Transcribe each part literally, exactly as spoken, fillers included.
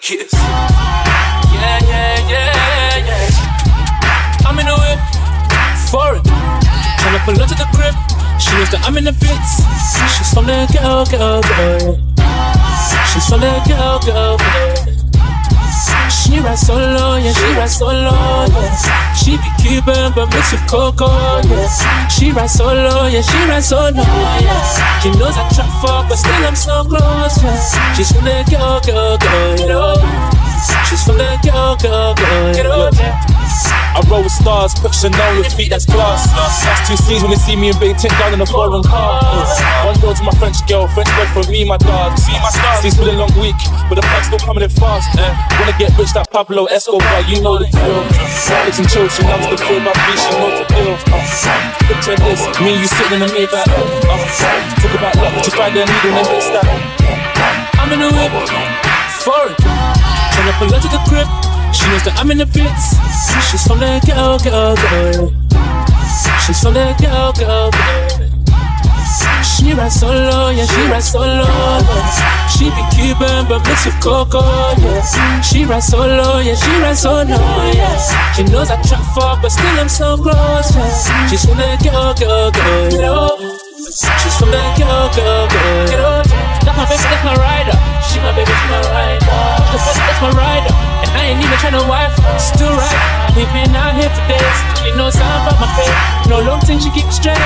Kiss. Yeah, yeah, yeah, yeah. I'm in the whip, foreign. Tryna pull up to the crib. She knows that I'm in the bits. She's from the ghetto, ghetto, ghetto. She's from the ghetto, ghetto, ghetto. She rides solo, yeah, she rides solo, yeah. She be Cuban, but mixed with cocoa, yeah. She rides solo, yeah, she rides solo, yeah. She knows I trap for, but still I'm so close, yeah. She's from the ghetto, ghetto, ghetto. She's from the ghetto, ghetto, ghetto. I roll with stars, put Chanel with feet, that's class. That's two C's when they see me and Big Tint down in a foreign car. One girl to my French girl, French girl for me, my dog. See my stars, it's been a long week, but the pack's still coming in fast. Eh? Wanna get rich like Pablo Escobar, you know the deal. Netflix and chill, she loves the food, my beach, she knows the deal. Uh, picture this, me and you sitting in the Maybach. Uh, talk about luck, but you find a needle in the haystack. I'm in the whip, foreign. Tryna pull up to the crib. She knows that I'm in the bits. She's from the ghetto, ghetto, ghetto. She's from the ghetto, ghetto, ghetto. She rides solo, yeah, she rides solo, yeah. She be Cuban, but mixed with cocoa, yeah. She rides solo, yeah, she rides solo, yeah. She knows I trap for, but still I'm so close, yeah. She's from the ghetto, ghetto, ghetto. She's from the ghetto, ghetto, ghetto. That's my baby, that's my rider. She my baby, she my rider. That's my rider. And I ain't even tryna wife, still right. We've been out here for days. She knows something about my face. No long thing, she keep straight.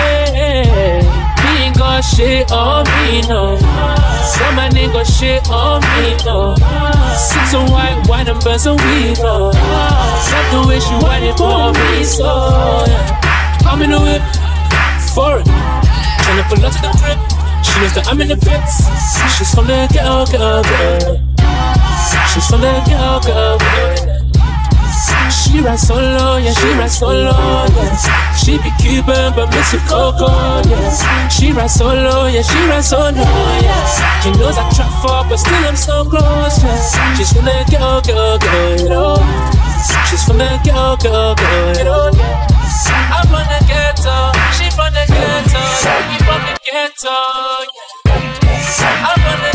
He ain't got shit on me, no. Somebody ain't got shit on me, no. Sip some white wine and burn some weed, no. Love the way she whine it for me, so yeah. I'm in the whip, foreign. Tryna pull up to the crib. She knows that I'm in the bits. She's from the ghetto, ghetto, ghetto. She's from the ghetto, ghetto, ghetto. She rides solo, yeah, she rides solo, yeah. She be Cuban, but mixed with cocoa, yeah. She rides solo, yeah, she rides solo, yeah. She knows I trap for, but still I'm so close, yeah. She's from the ghetto, ghetto, ghetto. She's from the ghetto, ghetto, ghetto. I'm from the ghetto, she from the ghetto, we from the ghetto, yeah. I'm from the